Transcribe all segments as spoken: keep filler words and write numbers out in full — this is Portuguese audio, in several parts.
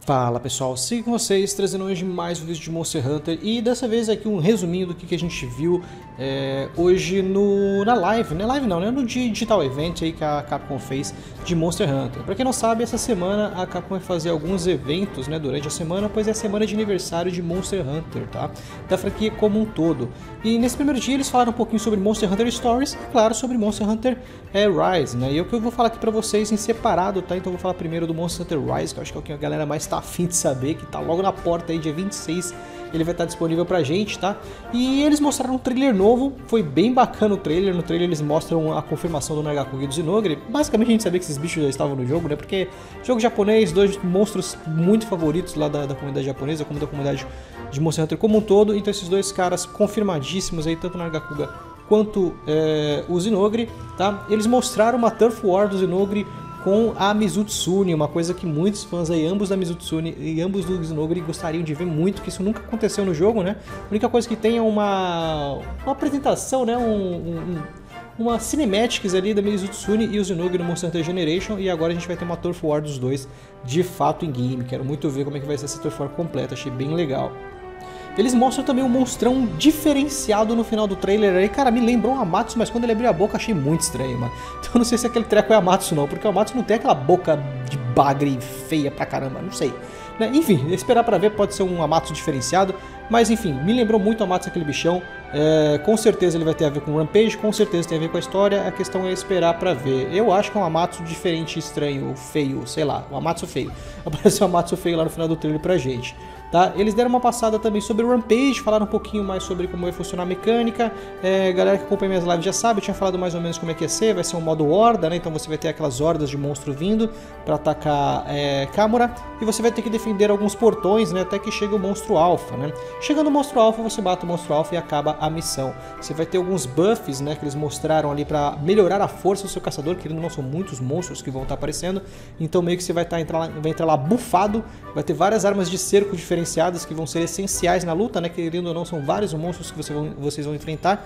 Fala pessoal, sigo com vocês, trazendo hoje mais um vídeo de Monster Hunter e dessa vez aqui um resuminho do que, que a gente viu é, hoje no, na live, não é live não, né? No Digital Event aí que a Capcom fez de Monster Hunter. Pra quem não sabe, essa semana a Capcom vai fazer alguns eventos, né, durante a semana, pois é a semana de aniversário de Monster Hunter, tá? Da franquia como um todo. E nesse primeiro dia eles falaram um pouquinho sobre Monster Hunter Stories e claro, sobre Monster Hunter é, Rise, né? E é o que eu vou falar aqui pra vocês em separado, tá? Então eu vou falar primeiro do Monster Hunter Rise, que eu acho que é o que a galera mais tá afim de saber, que tá logo na porta aí, dia vinte e seis, ele vai estar disponível pra gente, tá? E eles mostraram um trailer novo, foi bem bacana o trailer, no trailer eles mostram a confirmação do Nargacuga e do Zinogre. Basicamente a gente sabia que esses bichos já estavam no jogo, né? Porque jogo japonês, dois monstros muito favoritos lá da, da comunidade japonesa, como da comunidade de Monster Hunter como um todo, então esses dois caras confirmadíssimos aí, tanto o Nargacuga quanto é, o Zinogre, tá? Eles mostraram uma Turf War do Zinogre com a Mizutsune, uma coisa que muitos fãs aí, ambos da Mizutsune e ambos do Zinogre, gostariam de ver muito, que isso nunca aconteceu no jogo, né? A única coisa que tem é uma, uma apresentação, né? Um, um, uma cinematics ali da Mizutsune e o Zinogre no Monster Hunter Generation, e agora a gente vai ter uma Turf War dos dois de fato em game. Quero muito ver como é que vai ser essa Turf War completa, achei bem legal. Eles mostram também um monstrão diferenciado no final do trailer aí. Cara, me lembrou um Amatsu, mas quando ele abriu a boca achei muito estranho, mano. Então eu não sei se aquele treco é Amatsu não, porque o Amatsu não tem aquela boca de bagre feia pra caramba, não sei. Né? Enfim, esperar pra ver, pode ser um Amatsu diferenciado. Mas enfim, me lembrou muito o Amatsu aquele bichão. É, com certeza ele vai ter a ver com o Rampage, com certeza tem a ver com a história. A questão é esperar pra ver. Eu acho que é um Amatsu diferente, estranho, feio, sei lá. Um Amatsu feio. Apareceu um Amatsu feio lá no final do trailer pra gente. Tá? Eles deram uma passada também sobre o Rampage, falaram um pouquinho mais sobre como vai funcionar a mecânica. É, galera que acompanha minhas lives já sabe, eu tinha falado mais ou menos como é que ia ser. Vai ser um modo horda, né? Então você vai ter aquelas hordas de monstro vindo para atacar é, Kamura. E você vai ter que defender alguns portões, né? Até que chegue o monstro alfa, né? Chegando o monstro alfa, você bate o monstro alfa e acaba a missão. Você vai ter alguns buffs, né? Que eles mostraram ali para melhorar a força do seu caçador, que não são muitos monstros que vão estar aparecendo. Então meio que você vai, tá, entrar, lá, vai entrar lá bufado. Vai ter várias armas de cerco diferentes que vão ser essenciais na luta, né? Querendo ou não, são vários monstros que você vão, vocês vão enfrentar.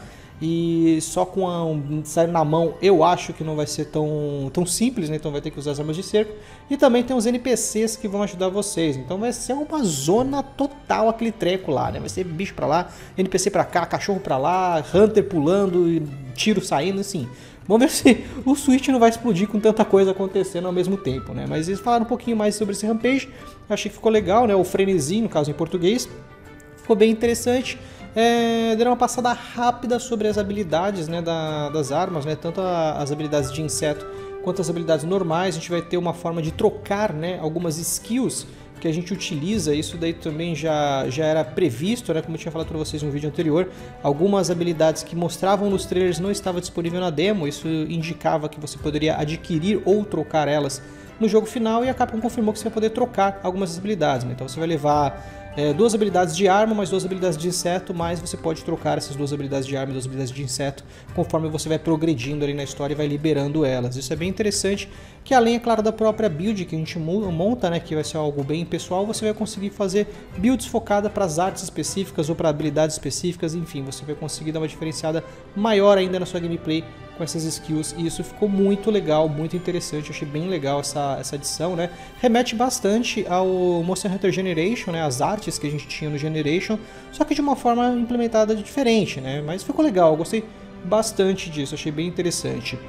E só com a um, sair na mão, eu acho que não vai ser tão, tão simples, né? Então vai ter que usar as armas de cerco. E também tem os N P Cs que vão ajudar vocês. Então vai ser uma zona total aquele treco lá, né? Vai ser bicho pra lá, N P C pra cá, cachorro pra lá, Hunter pulando, tiro saindo, assim. Vamos ver se o Switch não vai explodir com tanta coisa acontecendo ao mesmo tempo, né? Mas eles falaram um pouquinho mais sobre esse Rampage. Achei que ficou legal, né? O frenesi, no caso em português. Ficou bem interessante. É, deram uma passada rápida sobre as habilidades, né, da, das armas, né? Tanto a, as habilidades de inseto quanto as habilidades normais. A gente vai ter uma forma de trocar, né, algumas skills que a gente utiliza. Isso daí também já, já era previsto, né? Como eu tinha falado para vocês no vídeo anterior, algumas habilidades que mostravam nos trailers não estavam disponíveis na demo. Isso indicava que você poderia adquirir ou trocar elas no jogo final, e a Capcom confirmou que você vai poder trocar algumas habilidades, né? Então você vai levar é, duas habilidades de arma, mais duas habilidades de inseto, mas você pode trocar essas duas habilidades de arma e duas habilidades de inseto conforme você vai progredindo ali na história e vai liberando elas. Isso é bem interessante, que além, é claro, da própria build que a gente monta, né, que vai ser algo bem pessoal, você vai conseguir fazer builds focadas para as artes específicas ou para habilidades específicas, enfim, você vai conseguir dar uma diferenciada maior ainda na sua gameplay com essas skills, e isso ficou muito legal, muito interessante. Eu achei bem legal essa, essa adição, né? Remete bastante ao Monster Hunter Generation, né? As artes que a gente tinha no Generation, só que de uma forma implementada diferente, né? Mas ficou legal, eu gostei bastante disso, achei bem interessante.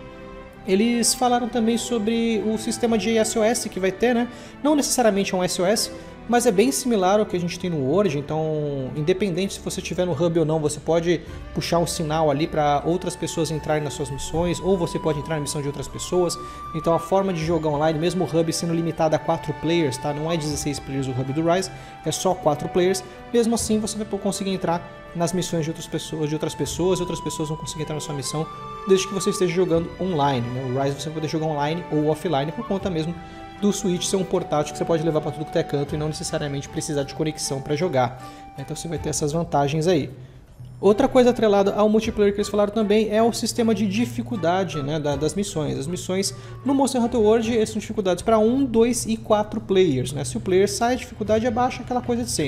Eles falaram também sobre o sistema de S O S que vai ter, né? Não necessariamente é um S O S, mas é bem similar ao que a gente tem no Word. Então, independente se você estiver no hub ou não, você pode puxar um sinal ali para outras pessoas entrarem nas suas missões, ou você pode entrar na missão de outras pessoas. Então a forma de jogar online, mesmo o hub sendo limitado a quatro players, tá? Não é dezesseis players o hub do Rise, é só quatro players. Mesmo assim, você vai conseguir entrar nas missões de outras pessoas, de outras pessoas, e outras pessoas vão conseguir entrar na sua missão, desde que você esteja jogando online, né? O Rise você vai poder jogar online ou offline, por conta mesmo do Switch ser um portátil que você pode levar para tudo que é canto e não necessariamente precisar de conexão para jogar. Então você vai ter essas vantagens aí. Outra coisa atrelada ao multiplayer que eles falaram também é o sistema de dificuldade, né, das missões. As missões no Monster Hunter World eles são dificuldades para um, dois e quatro players, né? Se o player sai, a dificuldade é baixa, aquela coisa de sempre.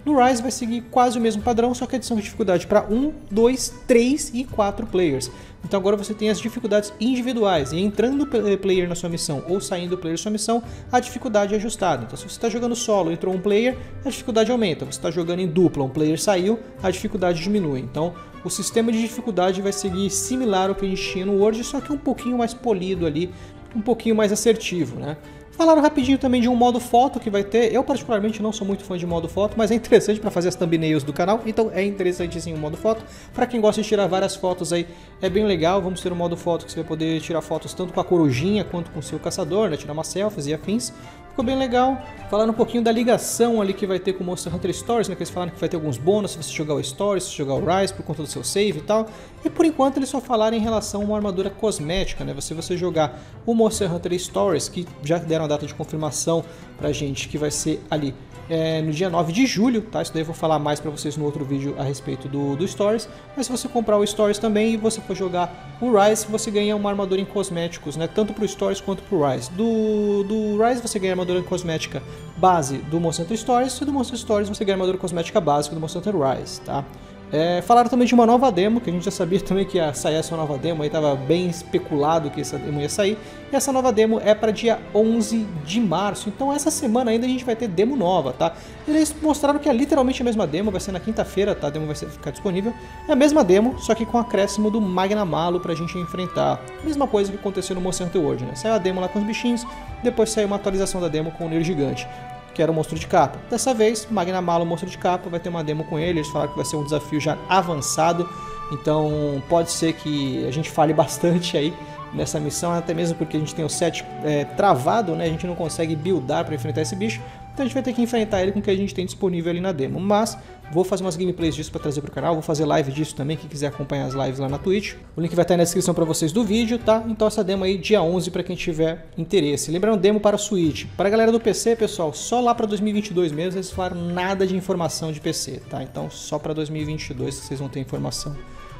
No Rise vai seguir quase o mesmo padrão, só que adição de dificuldade para um, dois, três e quatro players. Então agora você tem as dificuldades individuais, e entrando o player na sua missão ou saindo o player da sua missão, a dificuldade é ajustada. Então se você está jogando solo, entrou um player, a dificuldade aumenta. Você está jogando em dupla, um player saiu, a dificuldade diminui. Então o sistema de dificuldade vai seguir similar ao que a gente tinha no World, só que um pouquinho mais polido ali, um pouquinho mais assertivo, né? Falaram rapidinho também de um modo foto que vai ter. Eu particularmente não sou muito fã de modo foto, mas é interessante para fazer as thumbnails do canal, então é interessante sim o modo foto. Para quem gosta de tirar várias fotos aí, é bem legal. Vamos ter um modo foto que você vai poder tirar fotos tanto com a corujinha quanto com o seu caçador, né? Tirar umas selfies e afins. Ficou bem legal. Falaram um pouquinho da ligação ali que vai ter com o Monster Hunter Stories, né? Que eles falaram que vai ter alguns bônus se você jogar o Stories, se você jogar o Rise, por conta do seu save e tal. E por enquanto eles só falaram em relação a uma armadura cosmética, né? Se você jogar o Monster Hunter Stories, que já deram a data de confirmação pra gente, que vai ser ali é, no dia nove de julho, tá? Isso daí eu vou falar mais pra vocês no outro vídeo a respeito do, do Stories. Mas se você comprar o Stories também e você for jogar o Rise, você ganha uma armadura em cosméticos, né? Tanto pro Stories quanto pro Rise. Do, do Rise você ganha a armadura cosmética base do Monster Hunter Stories, e do Monster Stories você ganha a armadura cosmética básica do Monster Hunter Rise, tá? É, falaram também de uma nova demo, que a gente já sabia também que ia sair essa nova demo, aí estava bem especulado que essa demo ia sair, e essa nova demo é para dia onze de março, então essa semana ainda a gente vai ter demo nova, tá? Eles mostraram que é literalmente a mesma demo, vai ser na quinta-feira, tá? A demo vai ser, ficar disponível, é a mesma demo, só que com acréscimo do Magna Malo pra gente enfrentar, mesma coisa que aconteceu no Monster Hunter World, né? Saiu a demo lá com os bichinhos, depois saiu uma atualização da demo com o Nier Gigante, que era o monstro de capa. Dessa vez, Magna Malo, monstro de capa, vai ter uma demo com ele. Eles falaram que vai ser um desafio já avançado, então pode ser que a gente fale bastante aí nessa missão, até mesmo porque a gente tem o set é, travado, né? A gente não consegue buildar para enfrentar esse bicho, então a gente vai ter que enfrentar ele com o que a gente tem disponível ali na demo. Mas vou fazer umas gameplays disso para trazer para o canal, vou fazer live disso também, quem quiser acompanhar as lives lá na Twitch. O link vai estar aí na descrição para vocês do vídeo, tá? Então essa demo aí dia onze para quem tiver interesse. Lembrando, demo para Switch. Para a galera do P C, pessoal, só lá para dois mil e vinte e dois mesmo, eles falaram nada de informação de P C, tá? Então só para dois mil e vinte e dois vocês vão ter informação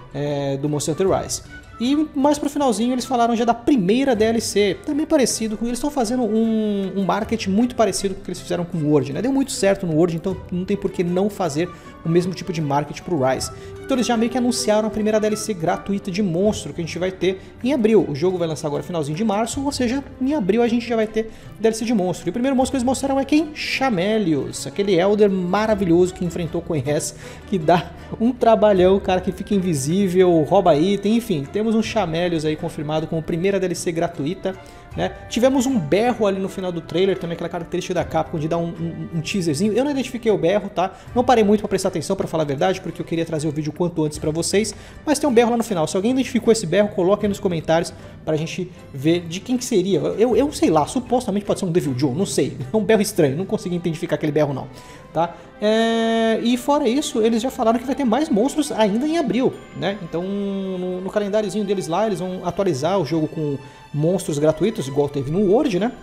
é, do Monster Hunter Rise. E mais pro finalzinho eles falaram já da primeira D L C, também parecido com... Eles estão fazendo um, um marketing muito parecido com o que eles fizeram com o World, né? Deu muito certo no World, então não tem por que não fazer o mesmo tipo de marketing pro Rise. Então eles já meio que anunciaram a primeira D L C gratuita de monstro que a gente vai ter em abril. O jogo vai lançar agora finalzinho de março, ou seja, em abril a gente já vai ter D L C de monstro. E o primeiro monstro que eles mostraram é quem? Chamelios, aquele Elder maravilhoso que enfrentou com o Hess, que dá um trabalhão, cara, que fica invisível, rouba item, enfim, temos um Chamelios aí confirmado como primeira D L C gratuita, né? Tivemos um berro ali no final do trailer, também aquela característica da Capcom de dar um, um, um teaserzinho. Eu não identifiquei o berro, tá? Não parei muito pra prestar atenção, pra falar a verdade, porque eu queria trazer o vídeo quanto antes pra vocês, mas tem um berro lá no final. Se alguém identificou esse berro, coloque aí nos comentários pra gente ver de quem que seria. Eu, eu sei lá, supostamente pode ser um Devil Joe, não sei. É um berro estranho, não consegui identificar aquele berro não, tá? É... E fora isso, eles já falaram que vai ter mais monstros ainda em abril, né? Então no, no calendáriozinho deles lá, eles vão atualizar o jogo com monstros gratuitos, igual teve no World, né?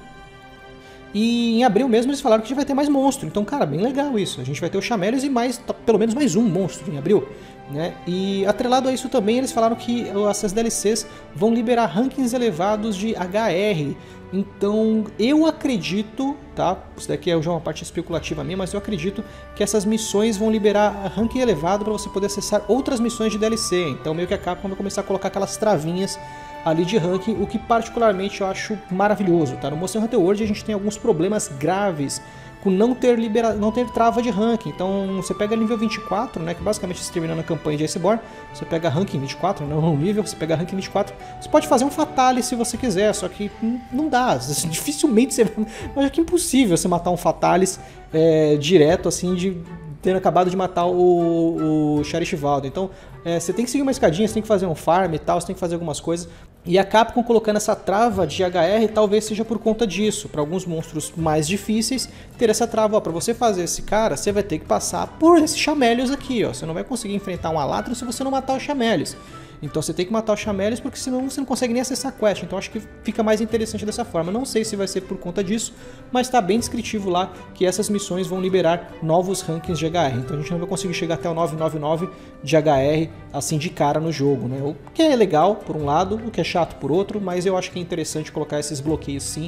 E em abril mesmo eles falaram que já vai ter mais monstro. Então, cara, bem legal isso. A gente vai ter o Chamelios e mais, pelo menos mais um monstro em abril, né? E atrelado a isso também, eles falaram que essas D L Cs vão liberar rankings elevados de H R. Então, eu acredito, tá? Isso daqui é já uma parte especulativa minha, mas eu acredito que essas missões vão liberar ranking elevado para você poder acessar outras missões de D L C. Então, meio que a Capcom vai começar a colocar aquelas travinhas ali de ranking, o que particularmente eu acho maravilhoso, tá? No Monster Hunter World a gente tem alguns problemas graves com não ter, libera... não ter trava de ranking. Então você pega nível vinte e quatro, né, que basicamente está terminando a campanha de Iceborne, você pega ranking vinte e quatro, não no nível, você pega ranking vinte e quatro, você pode fazer um Fatale se você quiser, só que não dá, dificilmente você... Mas é que impossível você matar um Fatalis é, direto, assim, de tendo acabado de matar o, o Sheriff Valdo. Então, é, você tem que seguir uma escadinha, você tem que fazer um farm e tal, você tem que fazer algumas coisas. E a Capcom colocando essa trava de H R talvez seja por conta disso. Para alguns monstros mais difíceis, ter essa trava. Para você fazer esse cara, você vai ter que passar por esses Chamelios aqui. Ó. Você não vai conseguir enfrentar um Alatro se você não matar os Chamelios. Então você tem que matar os Chamelios, porque senão você não consegue nem acessar a quest. Então acho que fica mais interessante dessa forma. Não sei se vai ser por conta disso, mas está bem descritivo lá que essas missões vão liberar novos rankings de H R. Então a gente não vai conseguir chegar até o novecentos e noventa e nove de H R assim de cara no jogo, né? O que é legal por um lado, o que é chato por outro, mas eu acho que é interessante colocar esses bloqueios sim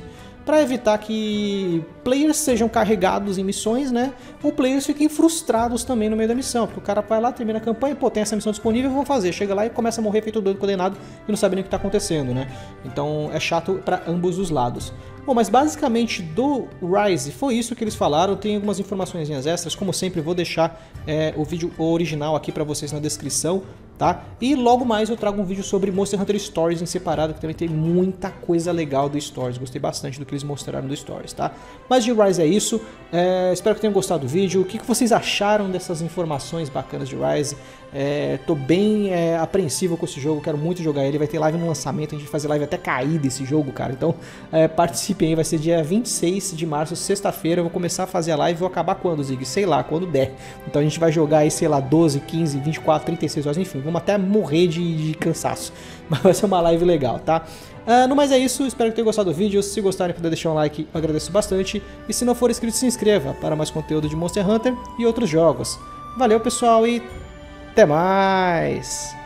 para evitar que players sejam carregados em missões, né? Ou players fiquem frustrados também no meio da missão, porque o cara vai lá, termina a campanha, pô, tem essa missão disponível, vou fazer. Chega lá e começa a morrer feito doido condenado e não sabe nem o que está acontecendo, né? Então é chato para ambos os lados. Bom, mas basicamente do Rise foi isso que eles falaram. Tem algumas informações extras, como sempre vou deixar é, o vídeo original aqui para vocês na descrição, tá? E logo mais eu trago um vídeo sobre Monster Hunter Stories em separado, que também tem muita coisa legal do Stories. Gostei bastante do que eles mostraram do Stories, tá? Mas de Rise é isso. É, espero que tenham gostado do vídeo. O que vocês acharam dessas informações bacanas de Rise? É, tô bem é, apreensivo com esse jogo, quero muito jogar ele. Vai ter live no lançamento, a gente vai fazer live até cair desse jogo, cara. Então é, participem aí, vai ser dia vinte e seis de março, sexta-feira. Eu vou começar a fazer a live, vou acabar quando, Zig? Sei lá, quando der. Então a gente vai jogar aí, sei lá, doze, quinze, vinte e quatro, trinta e seis horas, enfim, vamos até morrer de, de cansaço. Mas vai ser uma live legal, tá? Uh, no mais é isso, espero que tenham gostado do vídeo. Se gostarem, puder deixar um like, eu agradeço bastante. E se não for inscrito, se inscreva para mais conteúdo de Monster Hunter e outros jogos. Valeu, pessoal, e até mais!